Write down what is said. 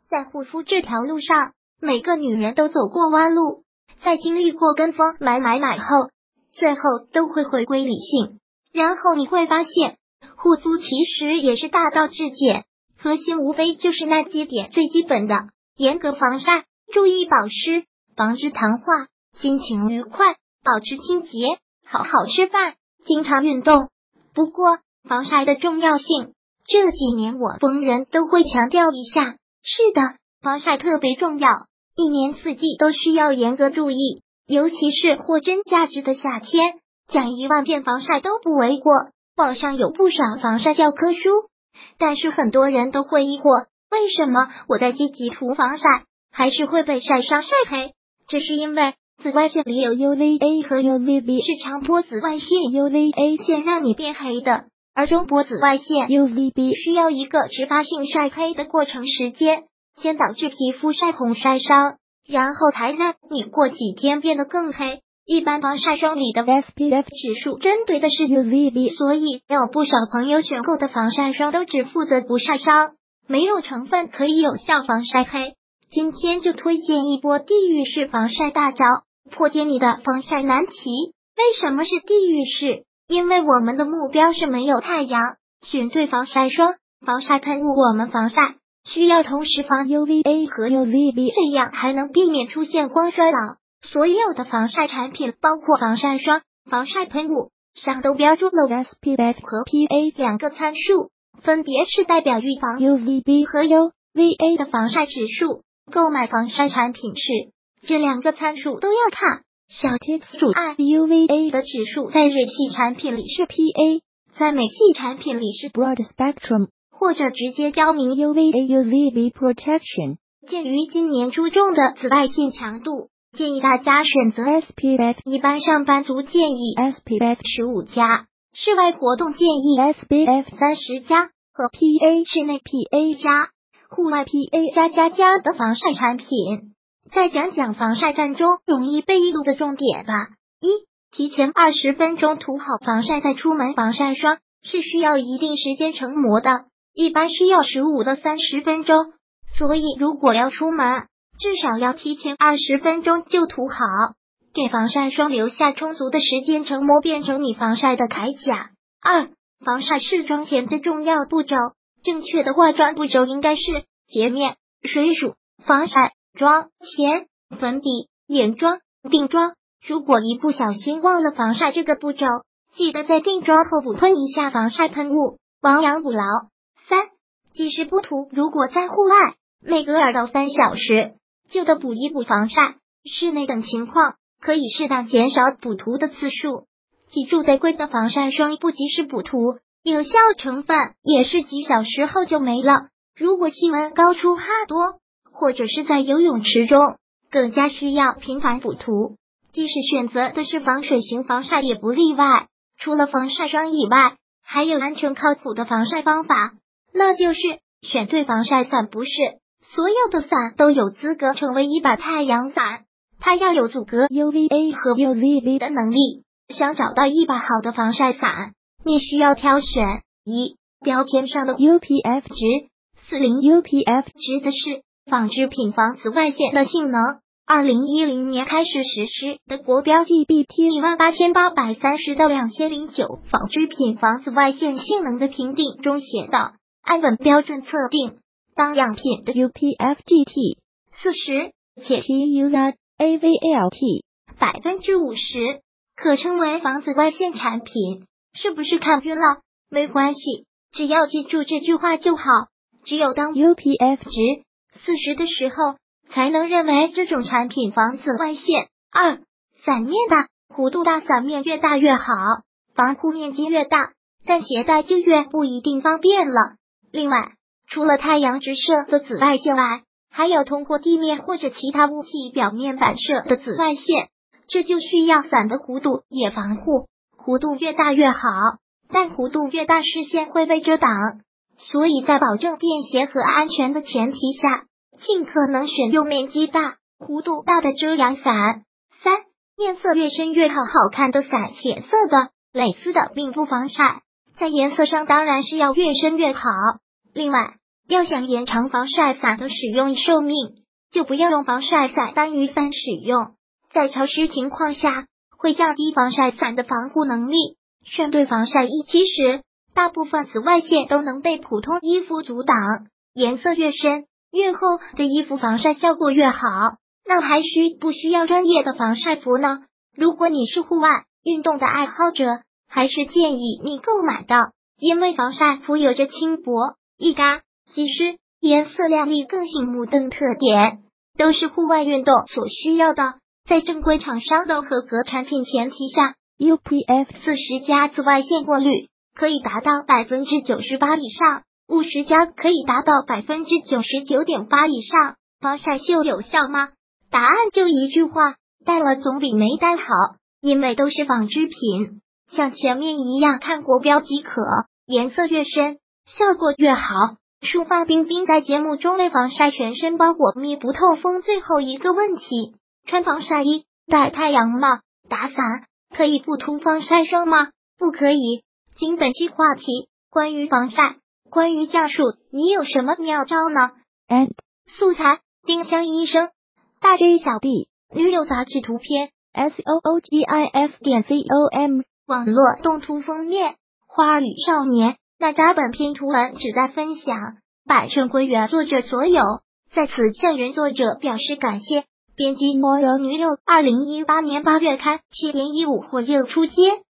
在护肤这条路上，每个女人都走过弯路，在经历过跟风买后，最后都会回归理性。然后你会发现，护肤其实也是大道至简，核心无非就是那几点最基本的：严格防晒，注意保湿，防止糖化，心情愉快，保持清洁，好好吃饭，经常运动。不过，防晒的重要性，这几年我逢人都会强调一下。是的，防晒特别重要，一年四季都需要严格注意，尤其是货真价实的夏天，讲10000遍防晒都不为过。网上有不少防晒教科书，但是很多人都会疑惑，为什么我在积极涂防晒，还是会被晒伤晒黑？这是因为紫外线里有 UVA 和 UVB， 是长波紫外线 UVA 线让你变黑的，而中波紫外线 UVB 需要一个直发性晒黑的过程时间，先导致皮肤晒红晒伤，然后才让你过几天变得更黑。一般防晒霜里的 SPF 指数针对的是 UVB， 所以有不少朋友选购的防晒霜都只负责不晒伤，没有成分可以有效防晒黑。今天就推荐一波地狱式防晒大招，破解你的防晒难题。为什么是地狱式？因为我们的目标是没有太阳，选对防晒霜、防晒喷雾，我们防晒需要同时防 UVA 和 UVB， 这样还能避免出现光衰老。所有的防晒产品，包括防晒霜、防晒喷雾，上都标注了 SPF 和 PA 2个参数，分别是代表预防 UVB 和 UVA 的防晒指数。购买防晒产品时，这2个参数都要看。小 tips 主按 UVA 的指数在日系产品里是 PA， 在美系产品里是 Broad Spectrum， 或者直接标明 UVA/UVB Protection。鉴于今年注重的紫外线强度，建议大家选择 SPF， 一般上班族建议 SPF 15+， 室外活动建议 SPF 30+， 和 PA 室内 PA+， 户外 PA+++ 的防晒产品。再讲讲防晒战中容易被遗漏的重点吧。提前20分钟涂好防晒再出门。防晒霜是需要一定时间成膜的，一般需要15到30分钟，所以如果要出门，至少要提前20分钟就涂好，给防晒霜留下充足的时间成膜，变成你防晒的铠甲。防晒试妆前的重要步骤，正确的化妆步骤应该是洁面、水乳、防晒、妆前、粉底、眼妆、定妆。如果一不小心忘了防晒这个步骤，记得在定妆后补喷一下防晒喷雾，亡羊补牢。即使不涂，如果在户外，每隔2到3小时就得补一补防晒。室内等情况可以适当减少补涂的次数。记住，再贵的防晒霜不及时补涂，有效成分也是几小时后就没了。如果气温高出汗多，或者是在游泳池中，更加需要频繁补涂。即使选择的是防水型防晒也不例外。除了防晒霜以外，还有安全靠谱的防晒方法，那就是选对防晒伞。不是所有的伞都有资格成为一把太阳伞，它要有阻隔 UVA 和 UVB 的能力。想找到一把好的防晒伞，你需要挑选标签上的 UPF 值。40 UPF 值的是纺织品防紫外线的性能。2010年开始实施的国标 TBT 18830到2009纺织品防紫外线性能的评定中写道，按本标准测定，当样品的 UPF GT 40，且 TUV AVLT 50%，可称为防紫外线产品。是不是看晕了？没关系，只要记住这句话就好。只有当 UPF 值40的时候，才能认为这种产品防紫外线。伞面大，弧度大，伞面越大越好，防护面积越大，但携带就越不一定方便了。另外，除了太阳直射的紫外线外，还有通过地面或者其他物体表面反射的紫外线，这就需要伞的弧度也防护，弧度越大越好，但弧度越大视线会被遮挡，所以在保证便携和安全的前提下，尽可能选用面积大、弧度大的遮阳伞。颜色越深越好，好看的伞，浅色的、蕾丝的并不防晒，在颜色上当然是要越深越好。另外， 要想延长防晒伞的使用寿命，就不要用防晒伞单于伞使用，在潮湿情况下会降低防晒伞的防护能力。选对防晒衣其实大部分紫外线都能被普通衣服阻挡，颜色越深越厚的衣服防晒效果越好。那还不需要专业的防晒服呢？如果你是户外运动的爱好者，还是建议你购买的，因为防晒服有着轻薄、易干、吸湿、颜色亮丽更醒目等特点，都是户外运动所需要的。在正规厂商的合格产品前提下， UPF40加紫外线过滤可以达到 98% 以上，50加可以达到 99.8% 以上。防晒秀有效吗？答案就一句话，戴了总比没戴好，因为都是纺织品，像前面一样看国标即可，颜色越深效果越好。抒发冰冰在节目中为防晒全身包裹密不透风。最后一个问题，穿防晒衣、戴太阳帽、打伞可以不涂防晒霜吗？不可以。经本期话题，关于防晒，关于降暑，你有什么妙招呢？素材：丁香医生，大 J 小 B， 女友杂志图片 SOOGIF.com， 网络动图封面，花儿与少年。那扎本篇图文旨在分享，版权归原作者所有，在此向原作者表示感谢。编辑魔柔女友，2018年8月刊，7.15或6出街。